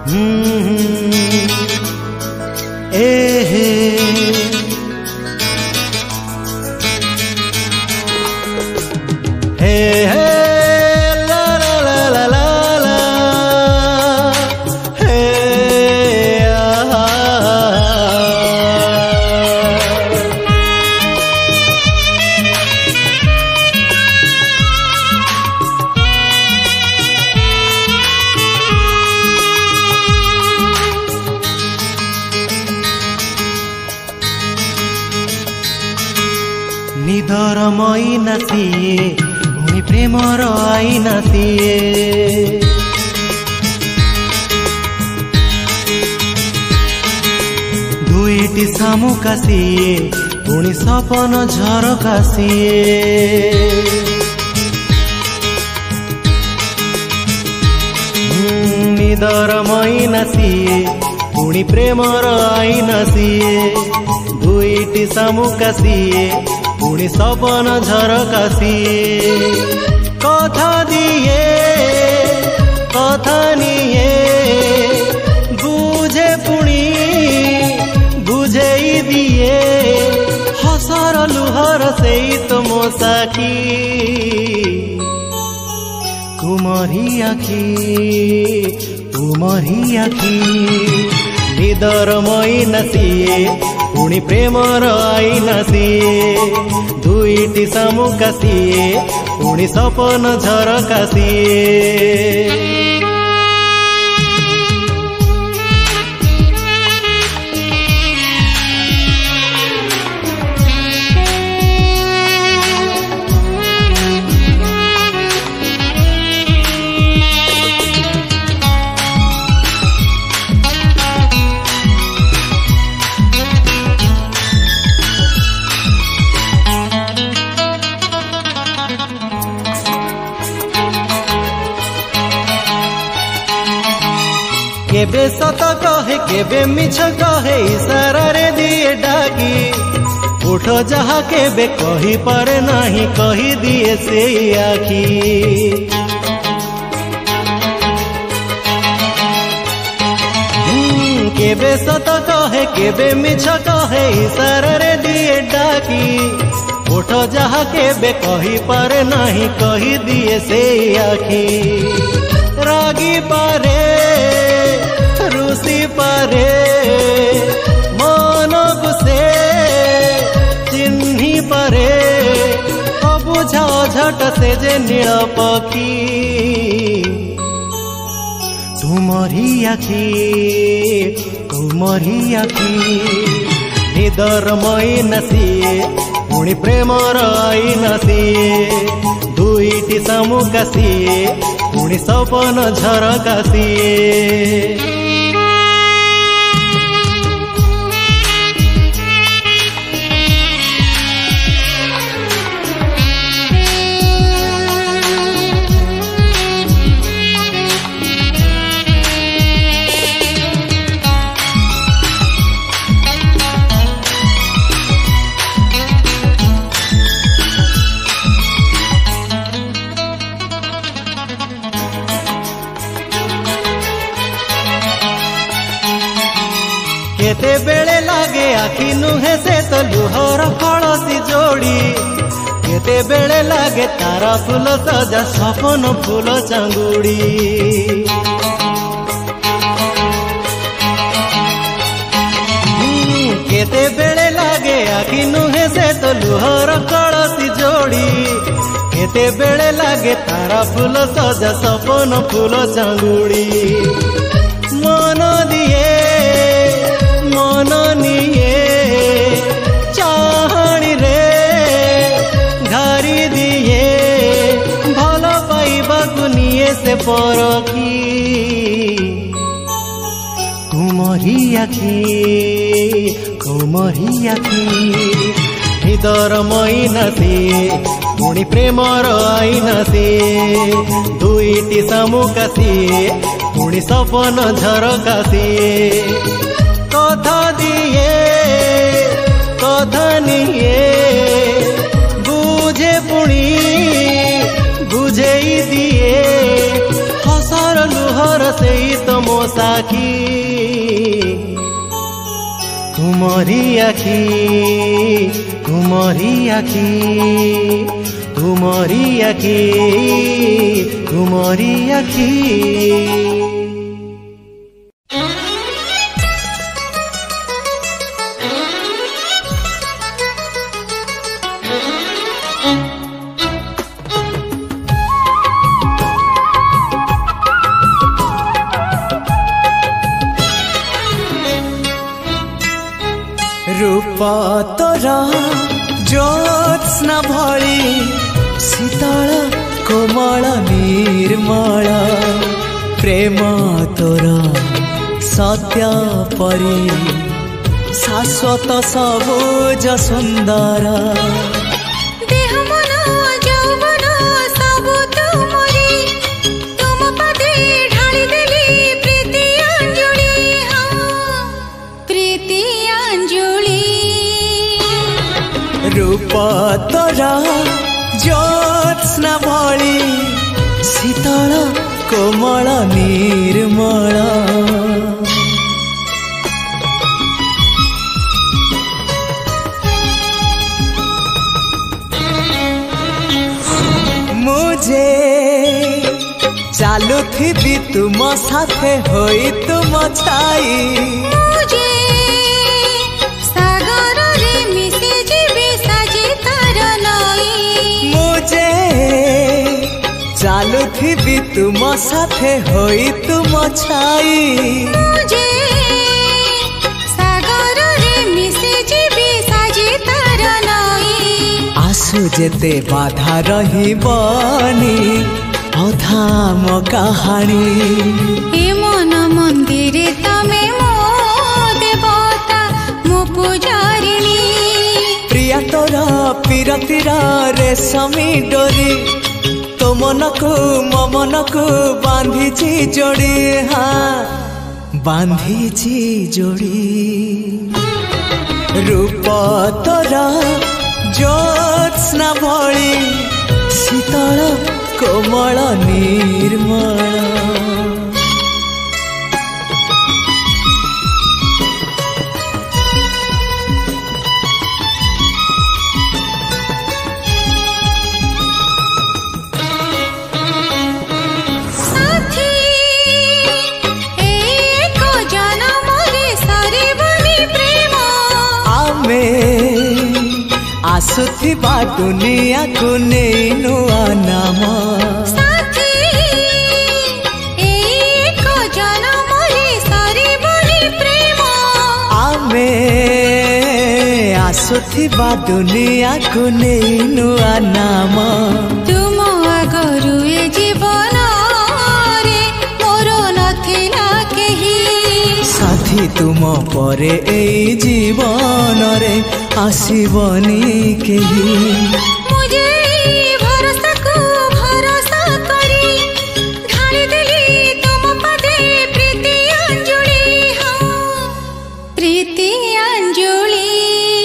निदर मैना सिए पुणी प्रेमर आईना सिए दुईटी शामुका सिए पुणी सपन झरका सिए निदर मैना सिए पुणी प्रेमर आईना सिए दुईटी शामुका सिए पुणी सपन झरका सिए कथा दिए कथा निए बुझे पुणी बुझेई दिए हसर लुहर से तो मो साखी तुमरी आखी निदर मैना सिए पुणी प्रेमर आईना सिए दुईटी शामुका सिए पुणी सपन झरका सिए केबे सत कहे केबे मिछ कहे इशारा रे दिए डाकी उठ जहा केबे कही पारे नहीं कही दिए से आखी केबे सत कहे केबे मिछ कहे इशारा रे दिए डाकी उठ जहा केबे कही पारे नहीं कही दिए से आखी रागी पारे रुसी पारे मन गुसे चिन्ही पारे बुझा झट से जे नील पक्षी तुमरी आखी निदर मैना सिए पुणी प्रेमर आईना सिए दुईटी शामुका सिए पुणी सपन झरका सिए केते बेले लागे आखि नुहे से तो लुहर कलसी जोड़ी केते बेले लागे तारा फूल सजा सपन फूल चांगुड़ी केते बेले लागे आखि नुहे से तो लुहर कलसी जोड़ी केते बेले लागे तारा फूल सजा सपन फूल चांगुड़ी मन दिए मन निये चाहणी रे घारी दिए भल पाइबा निये से परखी तुमरी आखी निदर मैना सिए पुणी प्रेमर आईना सिए दुईटी शामुका सिए पुणी सपन झरका सिए कथा दिए कथा निये बुझे पुणी बुझेई दिए हसर लुहर से तो मो साखी तुमरी आखी तुमरी आखी तुमरी आखी तुमरी आखी रूप तोरा ज्योत्स्ना भली शीतल कोमल निर्मल प्रेम तोरा सत्य परी शाश्वत सबुज सुंदर रूप तोरा ज्योत्स्ना भली शीतल कोमल निर्मल मुझे चालुथिबी तुम साथे होई तुम छाई चालुथिबी तुम साथे होई तुम छाई मुझे सागर रे मिसे जीवी साजी तार नई आसु जेते बाधा रहिबनी अधा मो कहानी ए मन मंदिर तमे मो देवता मो पुजारिणी प्रिया तोरा पीरतीरा रेशमी डोरी तो मनकु ममनकु बांधीची जोड़ी हाँ बांधीची जोड़ी रूप तोरा ज्योत्स्ना भली शीतल कोमल निर्मल आसुथिबा दुनिया को नहीं नुआ नाम साथी एक जन्म रे सारी बड़ी प्रेम आमे आसुथिबा दुनिया को नहीं नुआ नाम तुम आगरु ए जीवन रे मोर नथिला केही साथी तुम परे ए जीवन रे आसीबनी केही मुझे भरोसा को भरोसा करी ढाली दिली तुम पदे प्रीति अंजुली हाँ प्रीति अंजुली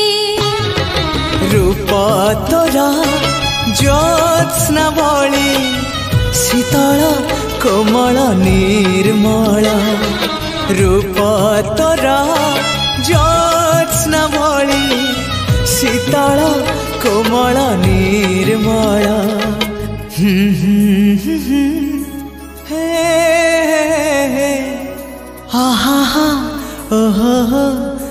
रूप तोरा ज्योत्स्ना भली शीतल कोमल निर्मल रूप तोरा ज्योत्स्ना भली शीतल कोमल निर्मल हा हा हा ओहो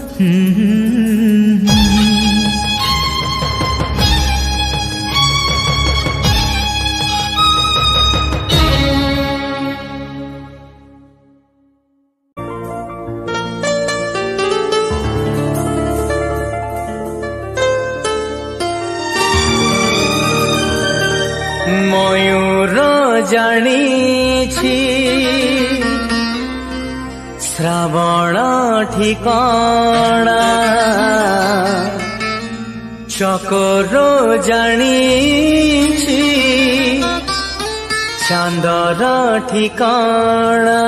मयूर जानिछि श्रावण ठिकाना चकोर जानिछि चांदर ठिकाना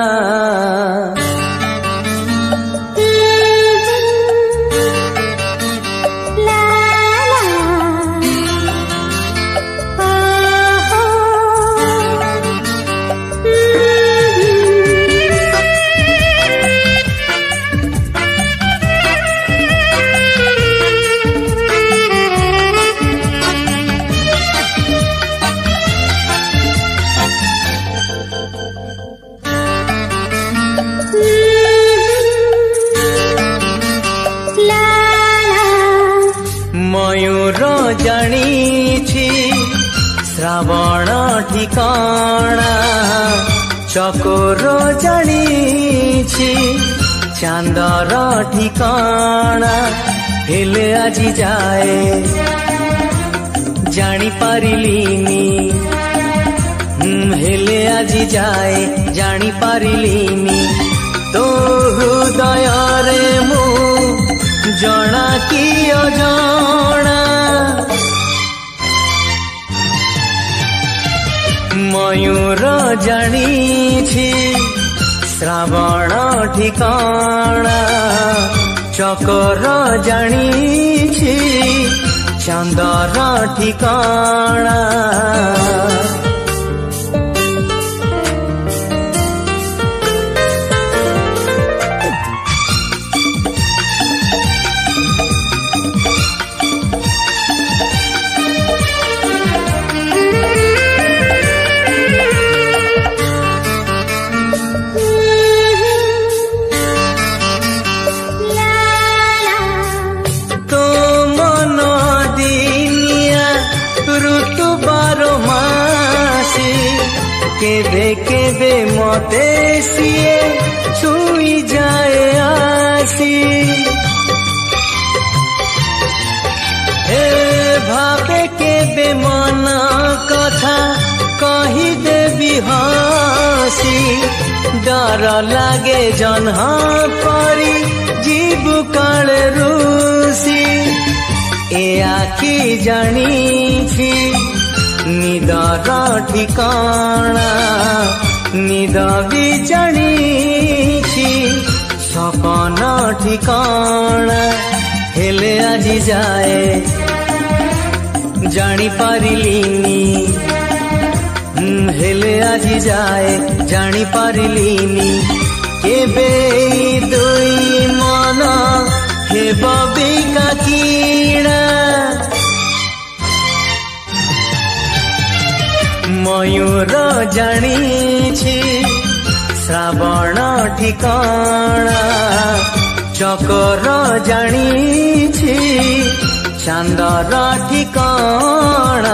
ଜାଣିଛି ଶ୍ରାବଣ ଠିକଣା ଚକୋର ଜାଣିଛି ଚାନ୍ଦର ଠିକଣା ହେଲେ ଆଜି ଯାଏ ଜାଣିପାରିଲିନି ହେଲେ ଆଜି ଯାଏ ଜାଣିପାରିଲିନି ତୋ ହୃଦୟରେ ମୁଁ ଜଣା କି ଅଜଣା ମୟୂର ଜାଣିଛି ଶ୍ରାବଣ ଠିକଣା ଚକର ଜାଣିଛି ଚାନ୍ଦର ଠିକଣା केबे केबे मते सिए छुई जाए आसी हे भावे केबे मन कथा कही देबी हसी डर लागे जन्हा परी जीव काल रूसी ए आखि जानी निदर ठिकाना निद भी जानी सपन ठिकाना हेले आजी जाए जानी पारिलिनी हेले आजी जाए जानी पारिलिनी केबे दुई मन हेब बिका किणा मयूर जानिछि श्रावण ठिकाना चकर जानिछि चांदर ठिकाना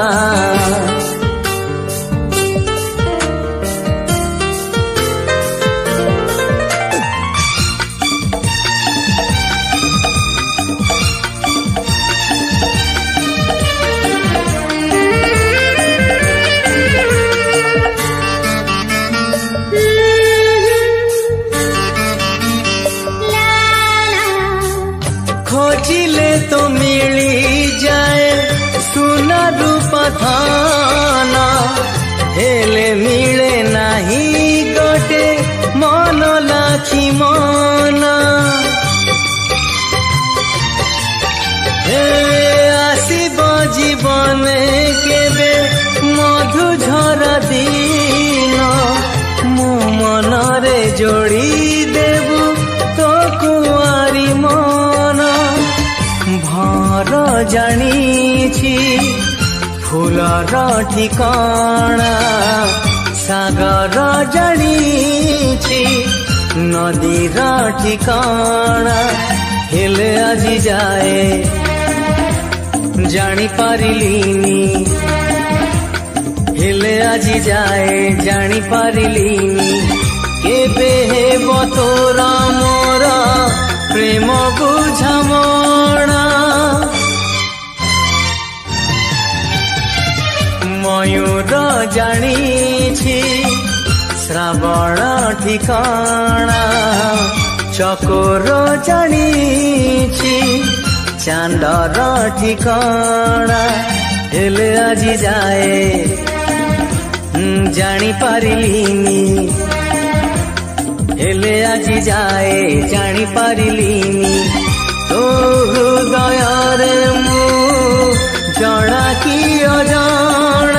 खोजिले तो मिली जाए सुना रूप थाना हेले मिले नहीं गोटे मन लाखी मन हे आसीब जीवन केबे मधु झरा दिन मो मनरे जोड़ी देबू तो कुआरी मन भर जानिछि फूलर ठिकाना सागर जानिछि नदीर ठिकाना हेले आजी जाए जानी पारिलिनी हेले आजी जाए जानी पारिलिनी केबे हेब तोरा मोरा प्रेम बुझामणा मयूर जानिछि श्रावण ठिकाना चकोर जानिछि चांदर ठिकाना हेले आजी जाए जानी पारिलिनी हेले आजी जाए जानी पारिलिनी तो हृदय मु जड़ा कि अजଣା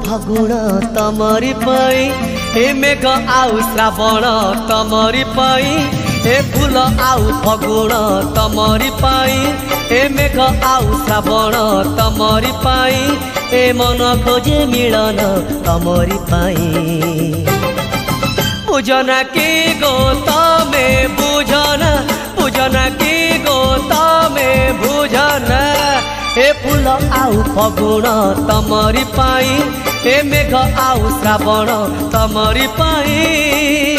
फगुण तमरी पाई ए मेघ आउ श्रावण तमरी पाई ए फूल आउ फगुण तमरी पाई ए मेघ आउ श्रावण तमरी पाई ए मन खोजे मिलन तमरी पाई। पूजना की गो तमे बुझना पूजना की गो तमे बुझना ए फूल आउ फगुण तमरी पाई ए मेघ आउ श्रावण तमरी पाई।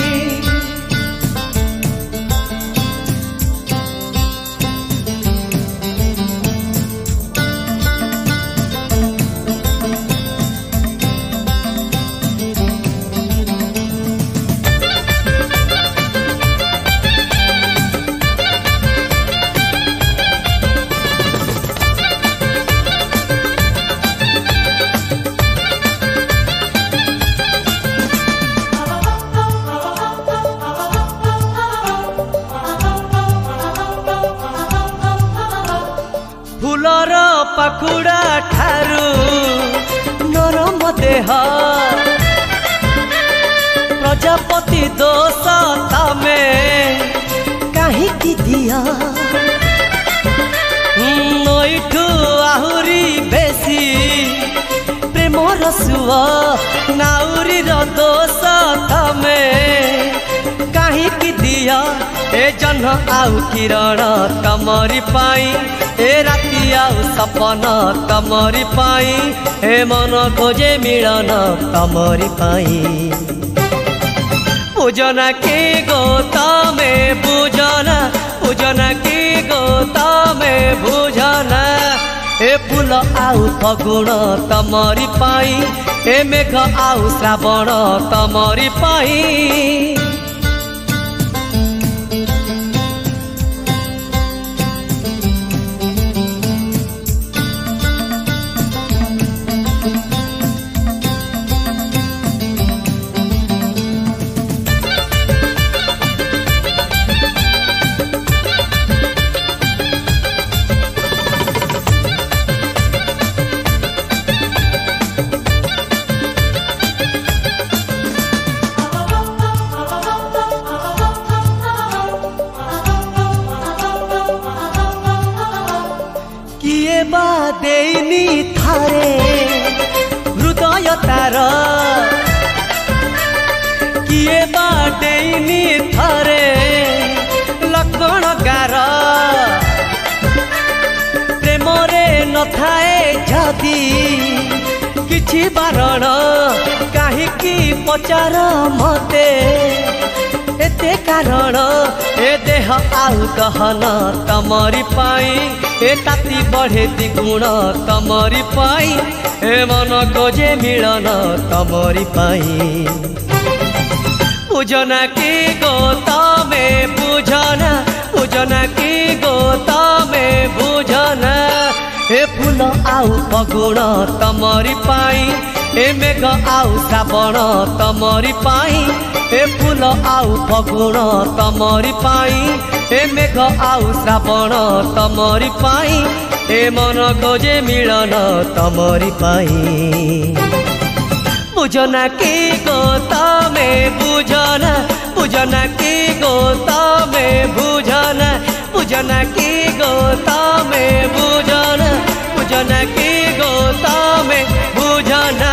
फूलर पाखुड़ा ठारू नरम देह प्रजापति दोष तमे कहीं दिया नईठू आहुरी बेसी प्रेमर सुव नाउरी दोष तमे कहीं दिया ए जन्म आउ किरण तमरी पाई ए राति आउ सपन तमरी पाई ए मन खोजे मिलन तमरी पाई। पूजना की गो तमे बुझना पूजना की गो तमे बुझना ए फूल आउ फगुण तमरी पाई ए मेघ आउ श्रावण तमरी पाई। किए बा देनी थारे हृदय तार किए बा देनी थारे लक्षण गार प्रेमरे न थाए जदि किछि बारण काहीकि पचार मते एते कारण ए देह आउ दहन तमरी पाई ए ताती बढ़े द्विगुण तमरी पाई ए मन खोजे मिलन तमरी पाई। पूजना की गो तमे बुझना पूजना की गो तमे बुझना ए फूल आउ फगुण तमरी पाई ए मेघ आउ श्रावण तमरी पाई ए फूल आउ फगुण तमरी पाई ए मेघ आउ श्रावण तमरी पाई ए मन खोजे मिलन तमरी पाई। पूजना की गो तमे बुझना पूजना की गो तमे बुझना पूजना की गो तमे बुझना पूजना की गो तमे बुझना।